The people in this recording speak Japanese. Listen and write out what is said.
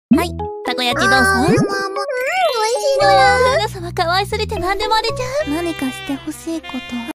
はい、たこ焼きどうぞ。 美味しいのよ。 長さは可愛すぎて何でもあれちゃう。何かしてほしいこと。